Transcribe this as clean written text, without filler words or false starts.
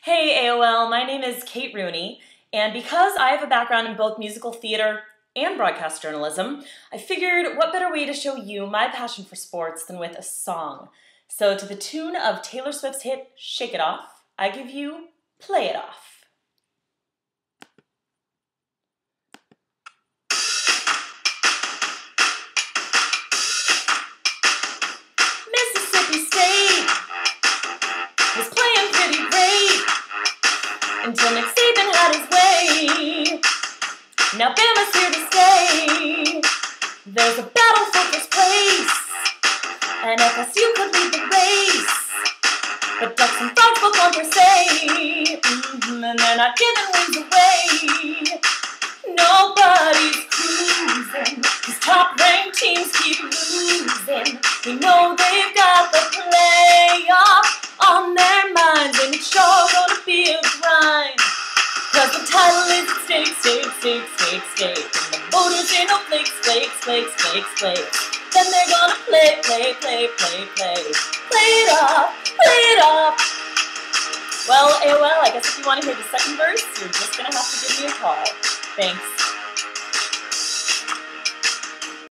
Hey AOL, my name is Kate Rooney, and because I have a background in both musical theater and broadcast journalism, I figured what better way to show you my passion for sports than with a song. So to the tune of Taylor Swift's hit, Shake It Off, I give you Play It Off. Mississippi State was playing pretty great until Nick Saban had his way. Now Bama's here to stay. There's a battle for first place, and FSU could lead the race. But Ducks and Frogs both want their say, and they're not giving wins away. Nobody's cruising, these top-ranked teams keep losing. We know they've got the playoff on their minds, and it's sure gonna be a grind. Cause the title is at stake, stake, stake, stake, stake. And the voters ain't no flakes, flakes, flakes, flakes, flakes. Then they're gonna play, play, play, play, play. Play it off, play it off. Well, AOL, I guess if you want to hear the second verse, you're just gonna have to give me a call. Thanks.